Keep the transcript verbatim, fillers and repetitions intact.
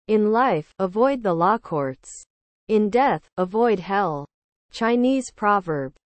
In life, avoid the law courts. In death, avoid hell. Chinese proverb.